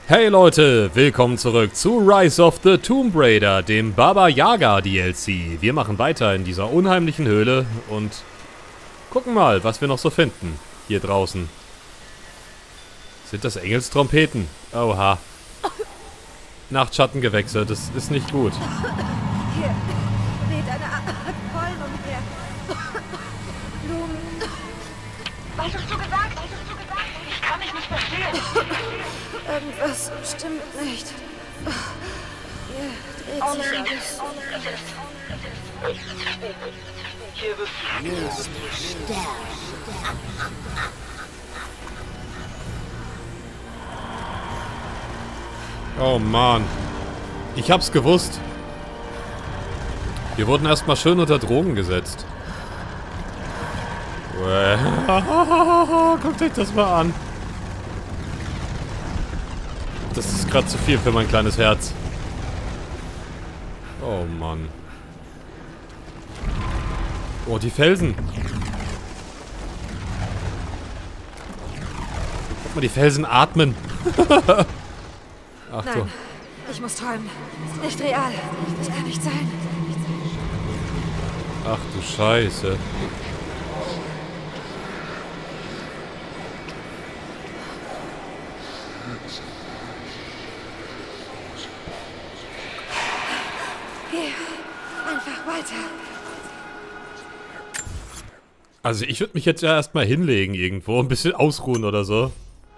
Hey Leute, willkommen zurück zu Rise of the Tomb Raider, dem Baba Yaga DLC. Wir machen weiter in dieser unheimlichen Höhle und gucken mal, was wir noch so finden hier draußen. Sind das Engelstrompeten? Oha. Nachtschattengewächse, das ist nicht gut. Hier weht eine Art Pollen umher. Blumen. Was hast du gesagt? Ich kann dich nicht verstehen. Irgendwas stimmt nicht. Hier dreht sich alles. Hier wirst du Oh Mann. Ich hab's gewusst. Wir wurden erstmal schön unter Drogen gesetzt. Guckt euch das mal an. Das ist gerade zu viel für mein kleines Herz. Oh Mann. Oh, die Felsen. Guck mal, die Felsen atmen. Ach du. Nein, ich muss träumen. Nicht real. Das kann nicht sein. Ach du Scheiße. Hier, einfach weiter. Also ich würde mich jetzt ja erstmal hinlegen irgendwo, ein bisschen ausruhen oder so.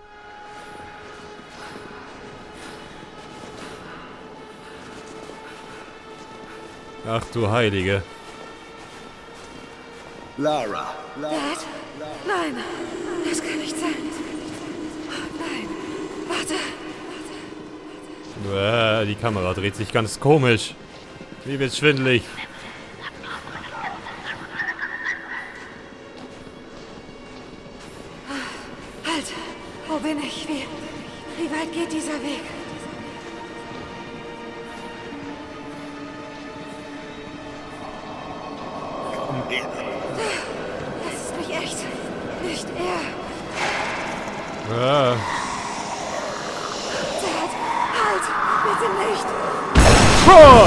Ach du Heilige. Lara. Dad? Nein, das kann nicht sein. Nein, warte. Die Kamera dreht sich ganz komisch. Mir wird's schwindelig. Halt, wo bin ich? Wie weit geht dieser Weg? Das ist nicht echt. Nicht er. Ah. Dad, halt! Bitte nicht! Oh!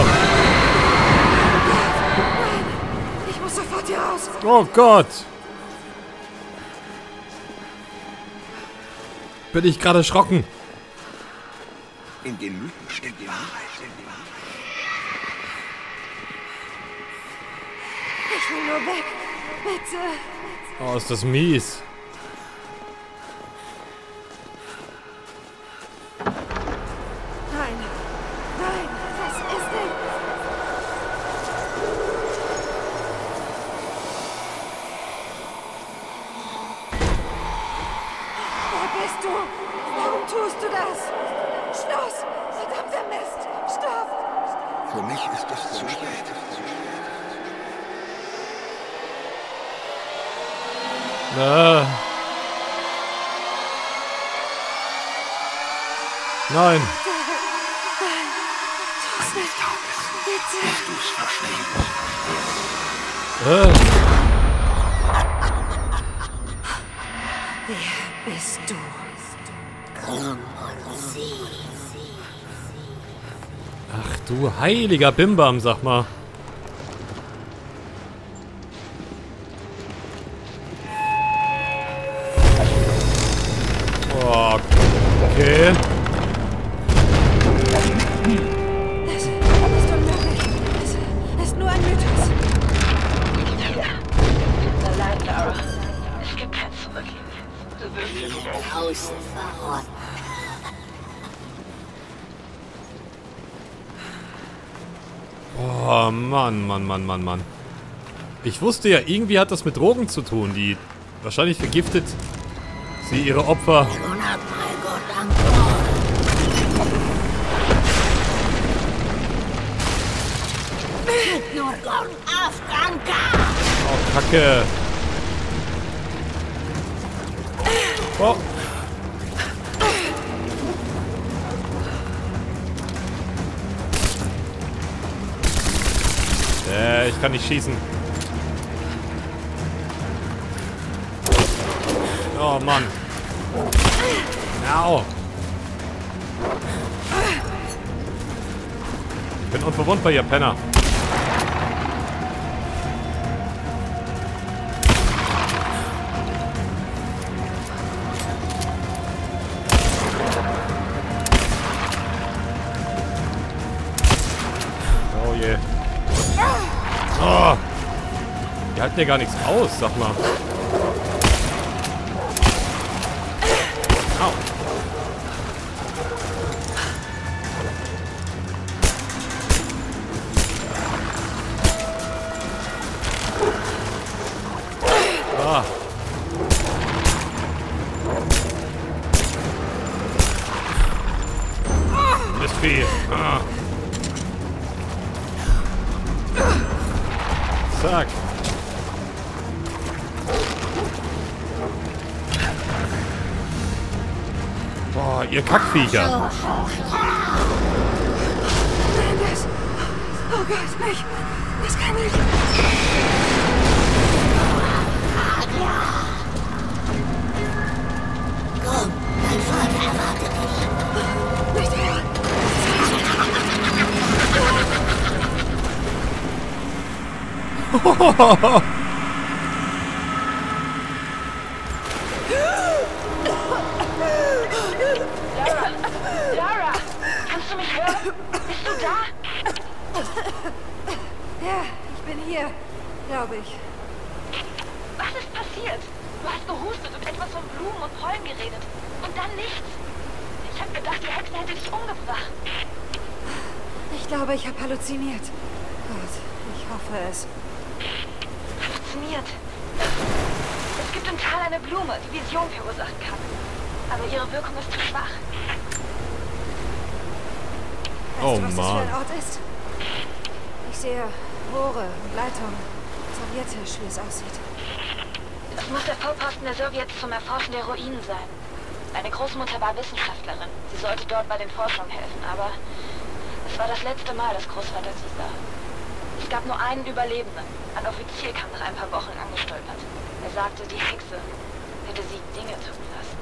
Nein! Ich muss sofort hier raus! Oh Gott! Bin ich gerade erschrocken? In den Mythen steckt die Wahrheit. Ich will nur weg! Bitte! Oh, ist das mies. Nein! Nein! Was ist denn? Wer bist du? Warum tust du das? Schluss! Verdammter Mist! Stopp! Für mich ist es zu spät. Ah. Nein. Eines Tages Bitte! wirst du's verstehen. Wer bist du? Ach du heiliger Bimbam, sag mal. Oh, okay. Das ist unmöglich. Es ist nur ein Mythos. allein, Lara. Es gibt kein Zurück. Du wirst hier Draußen verrotten. Oh, Mann. Ich wusste ja, irgendwie hat das mit Drogen zu tun. Die wahrscheinlich vergiftet sie ihre Opfer. Oh, Kacke. Oh. Ich kann nicht schießen. Oh Mann. Au. Ich bin unverwundbar, ihr Penner. Oh je. Oh. Die halten ja gar nichts aus, sag mal. Au. Ah. Mistvieh. Ah. Zack. Boah, ihr Kackviecher. Nein, das... Oh Gott, nicht. Das kann nicht. Komm, dein Vater erwartet dich. Nicht her. Lara, kannst du mich hören? Bist du da? Ja, ich bin hier, glaube ich. Was ist passiert? Du hast gehustet und etwas von Blumen und Pollen geredet. Und dann nichts. Ich habe gedacht, die Hexe hätte dich umgebracht. Ich glaube, ich habe halluziniert. Gott, ich hoffe es. Halluziniert. Es gibt im Tal eine Blume, die Vision verursachen kann. Aber ihre Wirkung ist zu schwach. Weißt du, was das für Mann. ein Ort ist? Ich sehe Rohre und Leitungen. Sowjetisch, wie es aussieht. Es muss der Vorposten der Sowjets zum Erforschen der Ruinen sein. Meine Großmutter war Wissenschaftlerin. Sie sollte dort bei den Forschungen helfen, aber es war das letzte Mal, dass Großvater sie sah. Es gab nur einen Überlebenden. Ein Offizier kam nach ein paar Wochen angestolpert. Er sagte, die Hexe hätte sie Dinge tun lassen.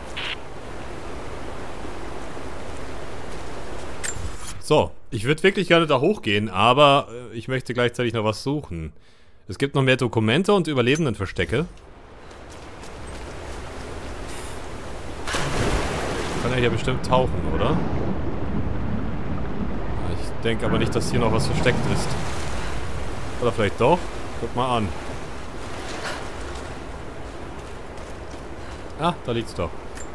So, ich würde wirklich gerne da hochgehen, aber ich möchte gleichzeitig noch was suchen. Es gibt noch mehr Dokumente und Überlebendenverstecke. Kann er hier bestimmt tauchen, oder? Ich denke aber nicht, dass hier noch was versteckt ist. Oder vielleicht doch? Guck mal an. Ah, da liegt's doch.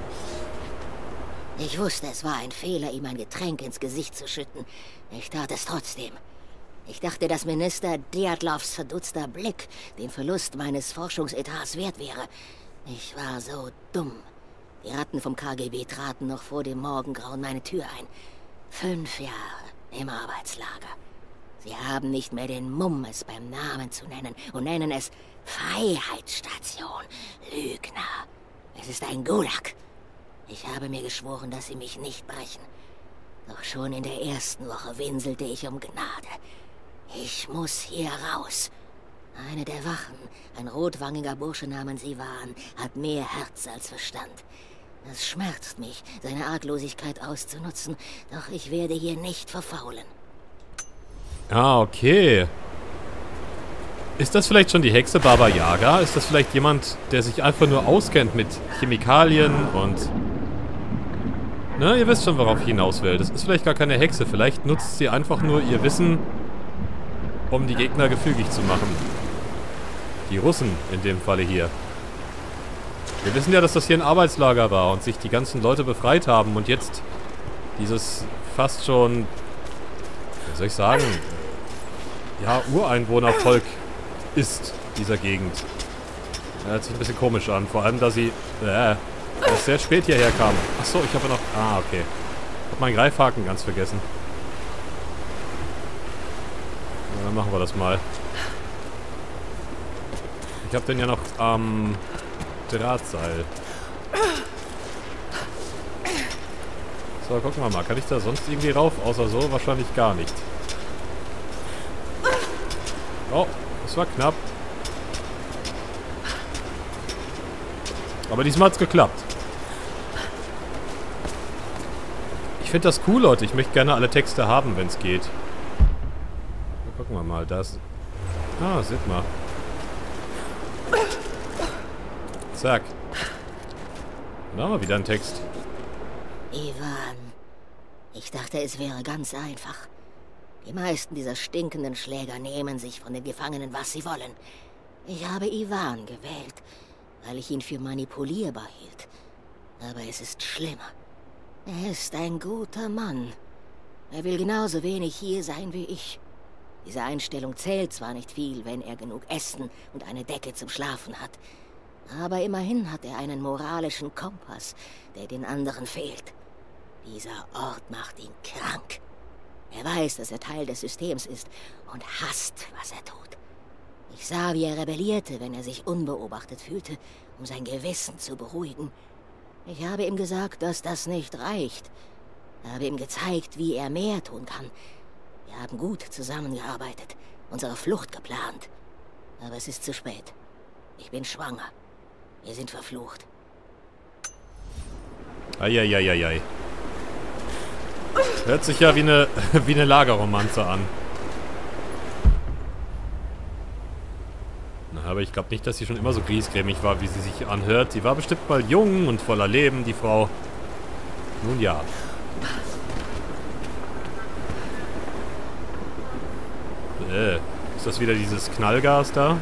Ich wusste, es war ein Fehler, ihm ein Getränk ins Gesicht zu schütten. Ich tat es trotzdem. Ich dachte, dass Minister Djatlovs verdutzter Blick den Verlust meines Forschungsetats wert wäre. Ich war so dumm. Die Ratten vom KGB traten noch vor dem Morgengrauen meine Tür ein. 5 Jahre im Arbeitslager. Sie haben nicht mehr den Mumm, es beim Namen zu nennen und nennen es Freiheitsstation. Lügner. Es ist ein Gulag. Ich habe mir geschworen, dass sie mich nicht brechen. Doch schon in der ersten Woche winselte ich um Gnade. Ich muss hier raus. Eine der Wachen, ein rotwangiger Bursche namens Ivan, hat mehr Herz als Verstand. Es schmerzt mich, seine Arglosigkeit auszunutzen, doch ich werde hier nicht verfaulen. Ah, okay. Ist das vielleicht schon die Hexe Baba Yaga? Ist das vielleicht jemand, der sich einfach nur auskennt mit Chemikalien und... Ne, ihr wisst schon, worauf ich hinaus will. Das ist vielleicht gar keine Hexe. Vielleicht nutzt sie einfach nur ihr Wissen, um die Gegner gefügig zu machen. Die Russen in dem Falle hier. Wir wissen ja, dass das hier ein Arbeitslager war und sich die ganzen Leute befreit haben und jetzt dieses fast schon, wie soll ich sagen, ja, Ureinwohnervolk ist dieser Gegend. Hört sich ein bisschen komisch an, vor allem, da sie erst sehr spät hierher kam. Achso, ich habe noch... Ah, okay. Ich habe meinen Greifhaken ganz vergessen. Ja, dann machen wir das mal. Ich habe den ja noch am Drahtseil. So, gucken wir mal. Kann ich da sonst irgendwie rauf? Außer so wahrscheinlich gar nicht. Oh, das war knapp. Aber diesmal hat's geklappt. Ich finde das cool, Leute. Ich möchte gerne alle Texte haben, wenn es geht. Na, gucken wir mal. Das. Ah, seht mal. Zack. Da haben wir wieder einen Text. Ivan, ich dachte, es wäre ganz einfach. Die meisten dieser stinkenden Schläger nehmen sich von den Gefangenen, was sie wollen. Ich habe Ivan gewählt, weil ich ihn für manipulierbar hielt. Aber es ist schlimmer. Er ist ein guter Mann. Er will genauso wenig hier sein wie ich. Diese Einstellung zählt zwar nicht viel, wenn er genug Essen und eine Decke zum Schlafen hat. Aber immerhin hat er einen moralischen Kompass, der den anderen fehlt. Dieser Ort macht ihn krank. Er weiß, dass er Teil des Systems ist und hasst, was er tut. Ich sah, wie er rebellierte, wenn er sich unbeobachtet fühlte, um sein Gewissen zu beruhigen. Ich habe ihm gesagt, dass das nicht reicht. Habe ihm gezeigt, wie er mehr tun kann. Wir haben gut zusammengearbeitet, unsere Flucht geplant. Aber es ist zu spät. Ich bin schwanger. Wir sind verflucht. Eieieiei. Hört sich ja wie eine Lagerromanze an. Na, aber ich glaube nicht, dass sie schon immer so griesgrämig war, wie sie sich anhört. Sie war bestimmt mal jung und voller Leben, die Frau. Nun ja. Ist das wieder dieses Knallgas da?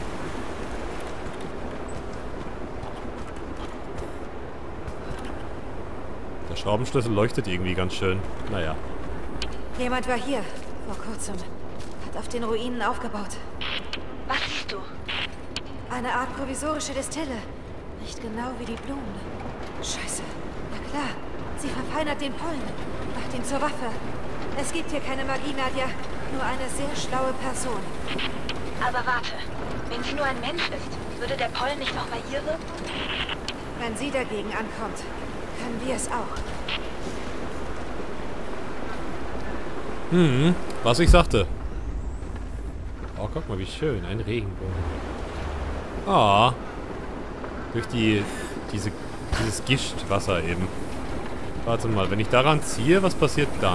Der Schraubenschlüssel leuchtet irgendwie ganz schön. Naja. Jemand war hier, vor kurzem. Hat auf den Ruinen aufgebaut. Was siehst du? Eine Art provisorische Destille. Nicht genau wie die Blumen. Scheiße. Na klar. Sie verfeinert den Pollen. Macht ihn zur Waffe. Es gibt hier keine Magie, Nadja. Nur eine sehr schlaue Person. Aber warte. Wenn sie nur ein Mensch ist, würde der Pollen nicht auch bei ihr wirken? Wenn sie dagegen ankommt, können wir es auch. Was ich sagte. Oh, guck mal, wie schön. Ein Regenbogen. Ah. Durch dieses Gischtwasser eben. Warte mal, wenn ich daran ziehe, was passiert dann?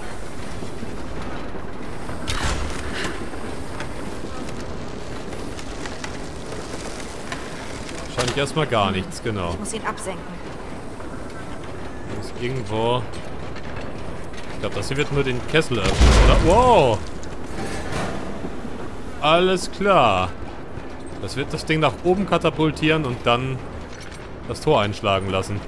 Wahrscheinlich erstmal gar nichts, genau. Ich muss ihn absenken. Ist irgendwo... Ich glaube, das hier wird nur den Kessel öffnen, oder? Wow! Alles klar. Das wird das Ding nach oben katapultieren und dann das Tor einschlagen lassen.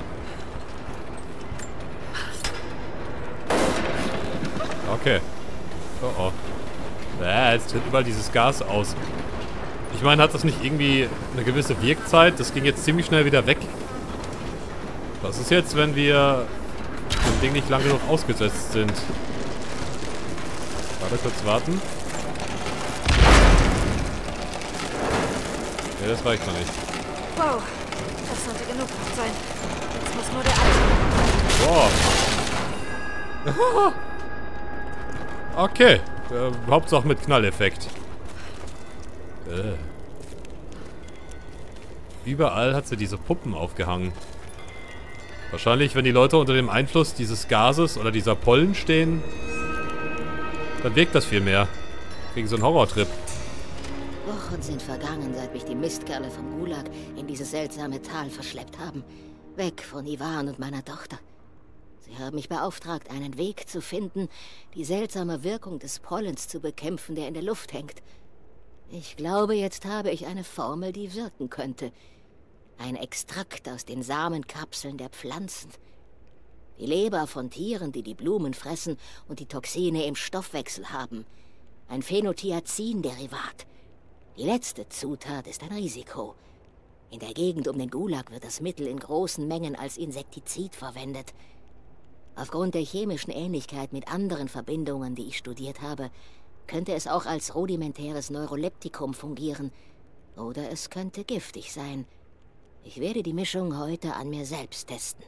Okay. Oh oh. Jetzt tritt überall dieses Gas aus. Ich meine, hat das nicht irgendwie eine gewisse Wirkzeit? Das ging jetzt ziemlich schnell wieder weg. Was ist jetzt, wenn wir dem Ding nicht lang genug ausgesetzt sind? Warte, kurz warten. Ja, das reicht noch nicht. Wow, das sollte genug sein. Jetzt muss nur der Atem. Wow. Okay. Hauptsache mit Knalleffekt. Überall hat sie diese Puppen aufgehangen. Wahrscheinlich, wenn die Leute unter dem Einfluss dieses Gases oder dieser Pollen stehen, dann wirkt das viel mehr. Kriegen so einen Horrortrip. Wochen sind vergangen, seit mich die Mistkerle vom Gulag in dieses seltsame Tal verschleppt haben. Weg von Ivan und meiner Tochter. Sie haben mich beauftragt, einen Weg zu finden, die seltsame Wirkung des Pollens zu bekämpfen, der in der Luft hängt. Ich glaube, jetzt habe ich eine Formel, die wirken könnte. Ein Extrakt aus den Samenkapseln der Pflanzen. Die Leber von Tieren, die die Blumen fressen und die Toxine im Stoffwechsel haben. Ein Phenothiazin-Derivat. Die letzte Zutat ist ein Risiko. In der Gegend um den Gulag wird das Mittel in großen Mengen als Insektizid verwendet. Aufgrund der chemischen Ähnlichkeit mit anderen Verbindungen, die ich studiert habe, könnte es auch als rudimentäres Neuroleptikum fungieren. Oder es könnte giftig sein. Ich werde die Mischung heute an mir selbst testen.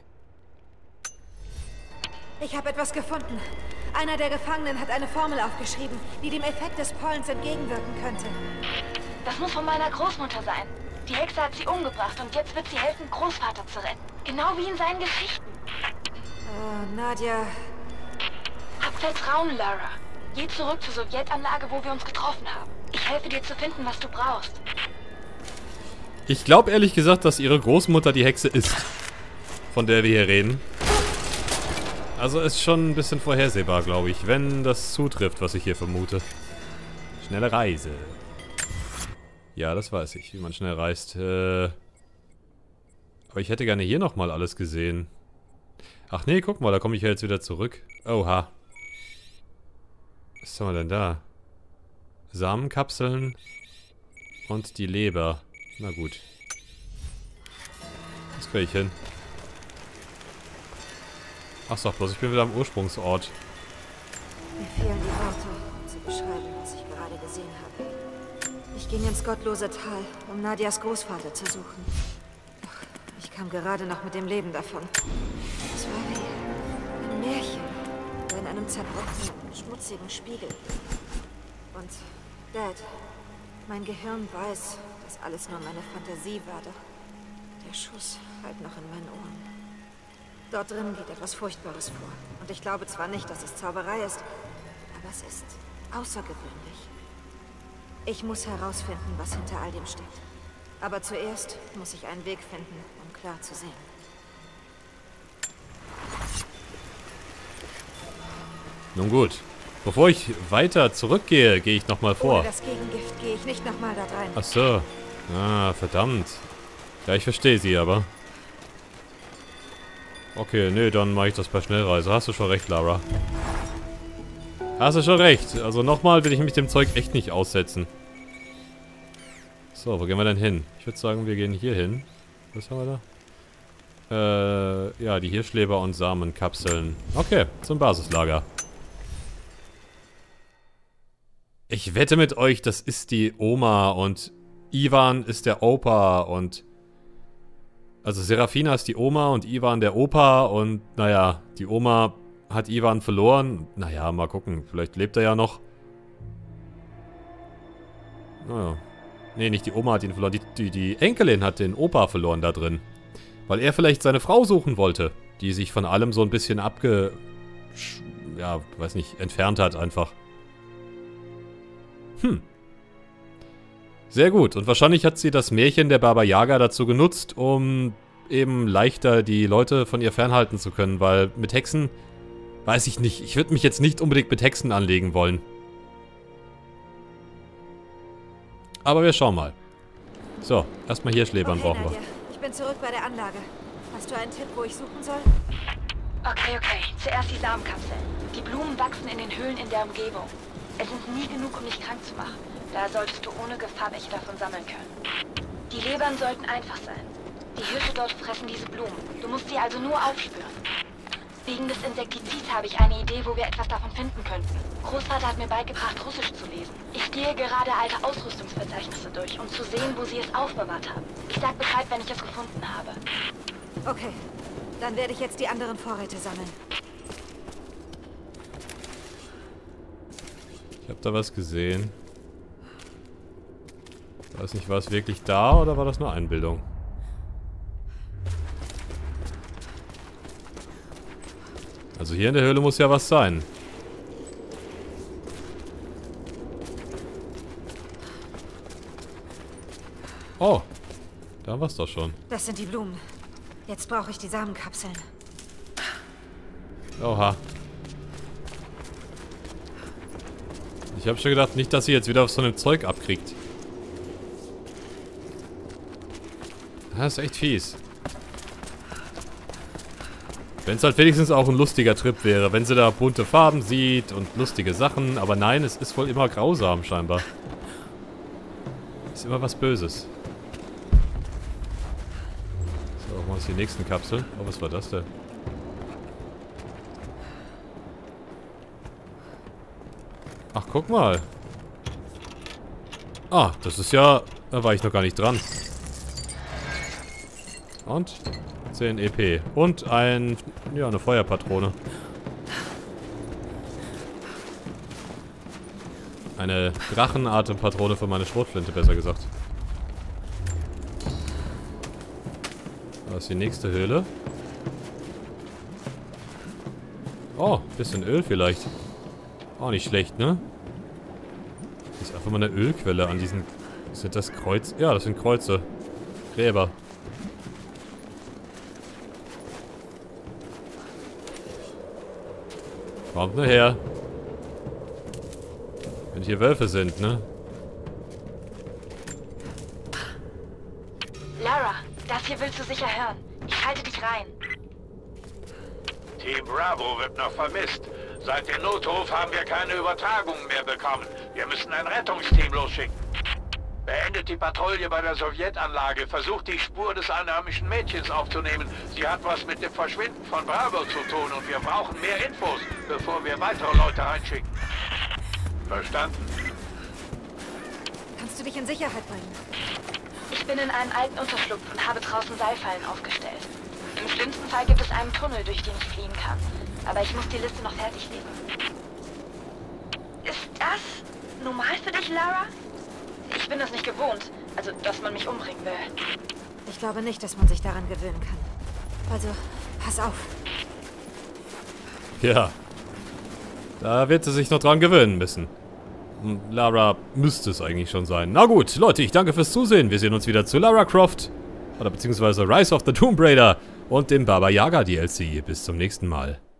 Ich habe etwas gefunden. Einer der Gefangenen hat eine Formel aufgeschrieben, die dem Effekt des Pollens entgegenwirken könnte. Das muss von meiner Großmutter sein. Die Hexe hat sie umgebracht und jetzt wird sie helfen, Großvater zu retten. Genau wie in seinen Geschichten. Oh, Nadja... Hab Vertrauen, Lara. Geh zurück zur Sowjetanlage, wo wir uns getroffen haben. Ich helfe dir zu finden, was du brauchst. Ich glaube ehrlich gesagt, dass ihre Großmutter die Hexe ist, von der wir hier reden. Also ist schon ein bisschen vorhersehbar, glaube ich, wenn das zutrifft, was ich hier vermute. Schnelle Reise. Ja, das weiß ich, wie man schnell reist. Aber ich hätte gerne hier nochmal alles gesehen. Ach nee, guck mal, da komme ich ja jetzt wieder zurück. Oha. Was haben wir denn da? Samenkapseln und die Leber. Na gut. Das kriege ich hin. Ach sag bloß, ich bin wieder am Ursprungsort. Mir fehlen die Worte, um zu beschreiben, was ich gerade gesehen habe. Ich ging ins gottlose Tal, um Nadias Großvater zu suchen. Doch ich kam gerade noch mit dem Leben davon. Es war wie ein Märchen, oder in einem zerbrochenen, schmutzigen Spiegel. Und Dad, mein Gehirn weiß, dass alles nur meine Fantasie war, doch der Schuss halt noch in meinen Ohren. Dort drin geht etwas Furchtbares vor. Und ich glaube zwar nicht, dass es Zauberei ist, aber es ist außergewöhnlich. Ich muss herausfinden, was hinter all dem steckt. Aber zuerst muss ich einen Weg finden, um klar zu sehen. Nun gut. Bevor ich weiter zurückgehe, gehe ich nochmal vor. Ohne das Gegengift gehe ich nicht nochmal da rein. Ach so. Ah, verdammt. Ja, ich verstehe sie aber. Okay, nee, dann mache ich das per Schnellreise. Hast du schon recht, Lara. Hast du schon recht. Also nochmal will ich mich dem Zeug echt nicht aussetzen. So, wo gehen wir denn hin? Ich würde sagen, wir gehen hier hin. Was haben wir da? Ja, die Hirschleber und Samenkapseln. Okay, zum Basislager. Ich wette mit euch, das ist die Oma und Ivan ist der Opa und... Also Serafina ist die Oma und Ivan der Opa und naja, die Oma hat Ivan verloren. Naja, mal gucken, vielleicht lebt er ja noch. Naja. Nee, nicht die Oma hat ihn verloren, die Enkelin hat den Opa verloren da drin. Weil er vielleicht seine Frau suchen wollte, die sich von allem so ein bisschen ja, weiß nicht, entfernt hat einfach. Sehr gut. Und wahrscheinlich hat sie das Märchen der Baba Yaga dazu genutzt, um eben leichter die Leute von ihr fernhalten zu können, weil mit Hexen, weiß ich nicht, ich würde mich jetzt nicht unbedingt mit Hexen anlegen wollen. Aber wir schauen mal. So, erstmal hier Schläbern Okay, brauchen wir. Nadja, ich bin zurück bei der Anlage. Hast du einen Tipp, wo ich suchen soll? Okay. Zuerst die Samenkapseln. Die Blumen wachsen in den Höhlen in der Umgebung. Es sind nie genug, um dich krank zu machen. Da solltest du ohne Gefahr welche davon sammeln können. Die Lebern sollten einfach sein. Die Hirsche dort fressen diese Blumen. Du musst sie also nur aufspüren. Wegen des Insektizids habe ich eine Idee, wo wir etwas davon finden könnten. Großvater hat mir beigebracht, Russisch zu lesen. Ich gehe gerade alte Ausrüstungsverzeichnisse durch, um zu sehen, wo sie es aufbewahrt haben. Ich sag Bescheid, wenn ich es gefunden habe. Okay, dann werde ich jetzt die anderen Vorräte sammeln. Ich habe da was gesehen. Ich weiß nicht, war es wirklich da oder war das nur Einbildung? Also hier in der Höhle muss ja was sein. Oh, da war's doch schon. Das sind die Blumen. Jetzt brauche ich die Samenkapseln. Oha. Ich habe schon gedacht, nicht, dass sie jetzt wieder auf so einem Zeug abkriegt. Das ist echt fies. Wenn es halt wenigstens auch ein lustiger Trip wäre. Wenn sie da bunte Farben sieht und lustige Sachen. Aber nein, es ist wohl immer grausam scheinbar. Ist immer was Böses. So, machen wir uns die nächsten Kapseln. Oh, was war das denn? Ach, guck mal. Ah, das ist ja... Da war ich noch gar nicht dran. Und 10 EP. Und ein... Ja, eine Feuerpatrone. Eine Drachenatempatrone für meine Schrotflinte, besser gesagt. Da ist die nächste Höhle. Oh, bisschen Öl vielleicht. Auch nicht schlecht, ne? Das ist einfach mal eine Ölquelle an diesen... Sind das Kreuz? Ja, das sind Kreuze. Gräber. Kommt nur her. Wenn hier Wölfe sind, ne? Lara, das hier willst du sicher hören. Ich halte dich rein. Team Bravo wird noch vermisst. Seit dem Notruf haben wir keine Übertragungen mehr bekommen. Wir müssen ein Rettungsteam losschicken. Beendet die Patrouille bei der Sowjetanlage. Versucht die Spur des einheimischen Mädchens aufzunehmen. Sie hat was mit dem Verschwinden von Bravo zu tun und wir brauchen mehr Infos, bevor wir weitere Leute reinschicken. Verstanden? Kannst du mich in Sicherheit bringen? Ich bin in einen alten Unterschlupf und habe draußen Seilfallen aufgestellt. Im schlimmsten Fall gibt es einen Tunnel, durch den ich fliehen kann. Aber ich muss die Liste noch fertig lesen. Ist das normal für dich, Lara? Ich bin das nicht gewohnt. Also, dass man mich umbringen will. Ich glaube nicht, dass man sich daran gewöhnen kann. Also, pass auf. Ja. Da wird sie sich noch dran gewöhnen müssen. Und Lara müsste es eigentlich schon sein. Na gut, Leute, ich danke fürs Zusehen. Wir sehen uns wieder zu Lara Croft. Oder beziehungsweise Rise of the Tomb Raider und dem Baba Yaga DLC. Bis zum nächsten Mal.